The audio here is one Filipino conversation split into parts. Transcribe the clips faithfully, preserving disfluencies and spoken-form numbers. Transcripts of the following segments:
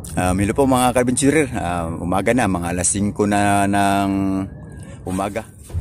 Um, hello po mga ka-adventurer, uh, umaga na, mga alas singko na ng umaga.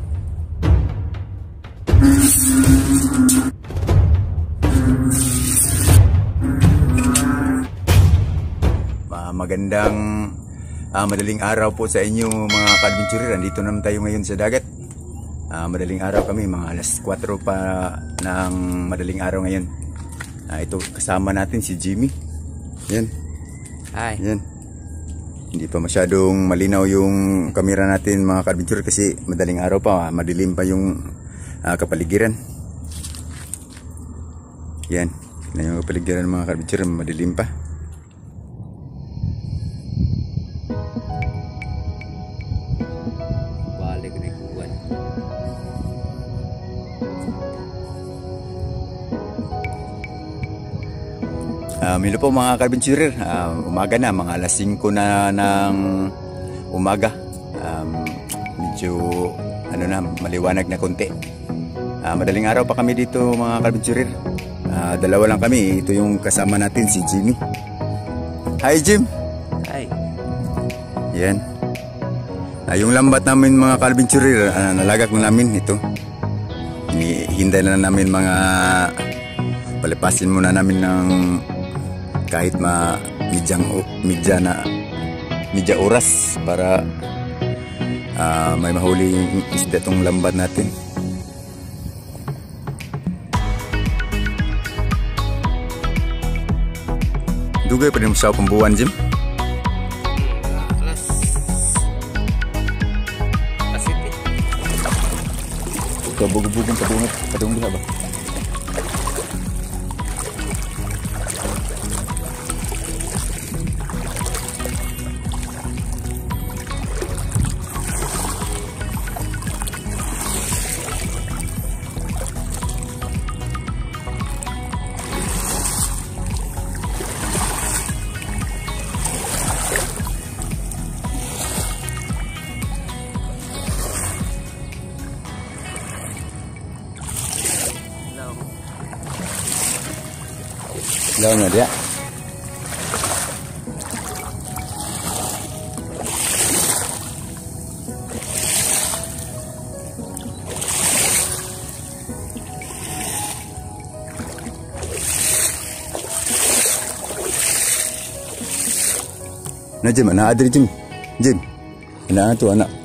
Uh, magandang uh, madaling araw po sa inyo mga ka-adventurer. Andito naman tayo ngayon sa dagat. Uh, madaling araw kami, mga alas kwatro pa ng madaling araw ngayon. Uh, ito kasama natin si Jimmy. Yan. Hi. Yan. Hindi pa masyadong malinaw yung kamera natin mga ka-adventurer kasi madaling araw pa, madilim pa yung uh, kapaligiran. Yan. Na yung kapaligiran mga ka-adventurer, madilim pa. Balik na ikuan. Um, hello po mga ka-adventurer, um, umaga na, mga alas singko na ng umaga. Um, medyo ano na, maliwanag na konti. Uh, madaling araw pa kami dito mga ka-adventurer. Uh, dalawa lang kami, ito yung kasama natin si Jimmy. Hi Jim! Hi. Yan. Uh, yung lambat namin mga ka-adventurer, uh, nalagak na namin ito. Hintay na namin mga, palipasin muna namin ng kahit ma midyang midya na midya oras para uh, may mahuli yung isda tong lambat natin. Dugay pa rin mo sa pambuwan, Jim? Alas Pasiti. Kabugubugong kadungat kadung diha ba? Lawan na dia. Na Jim, anak adri Jim. Jim. Anak tu anak.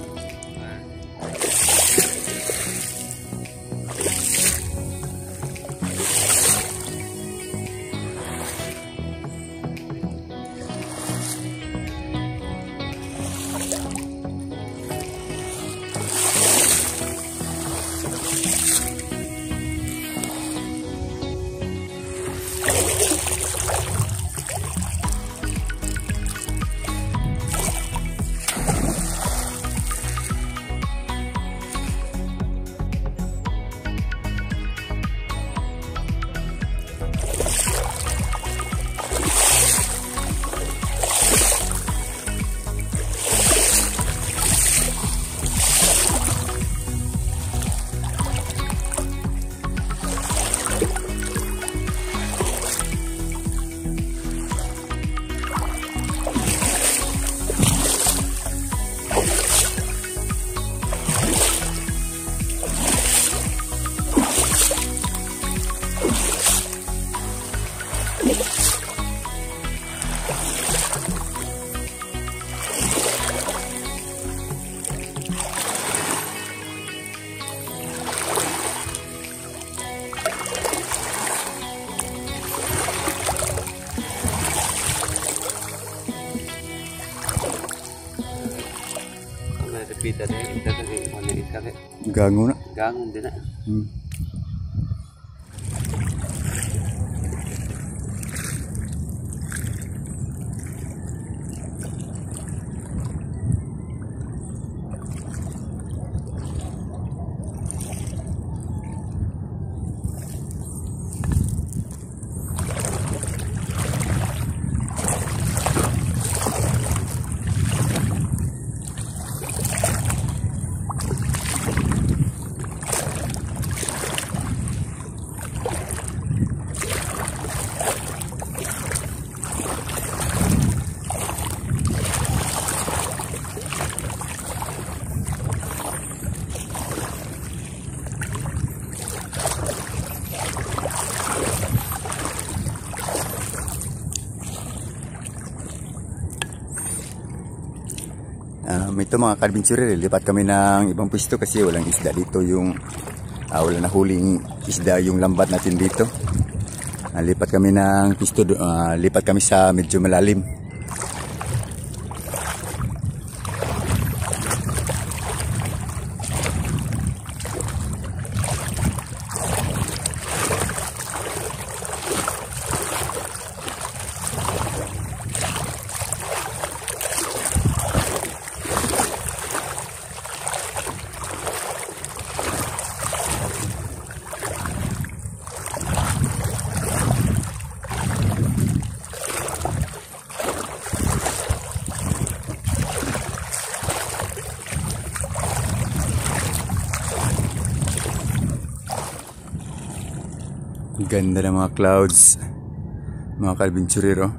Pita deh, kita tadi mana ikan deh? Ganggu na. Gangun din na. Hmm. Um, ito mga ka-adventurer, lipat kami ng ibang pwesto kasi walang isda dito yung uh, wala na huling isda yung lambat natin dito. Uh, lipat kami ng pwesto, uh, lipat kami sa medyo malalim. Ganda ng mga clouds, mga ka-adventurer.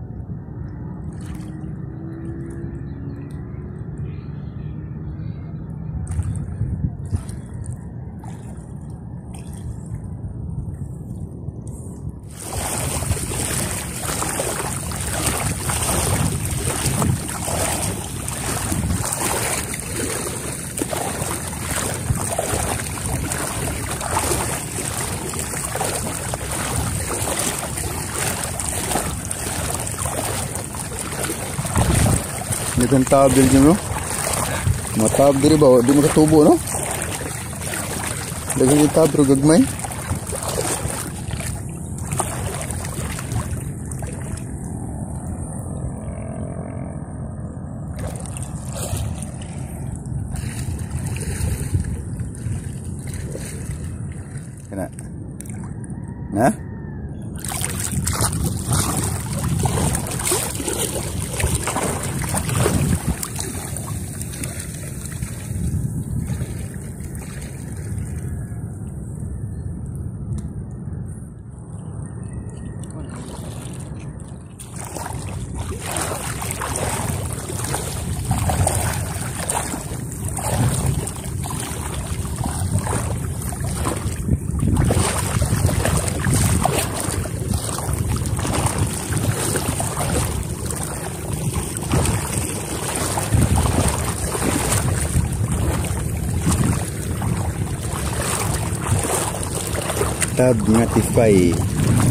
Ini kan tabel nyo, no? Mga tab diri ba? Di mo katubo, no? Dagang yung tab, pero gagmay. Kena. Nah? Tab nga tifay.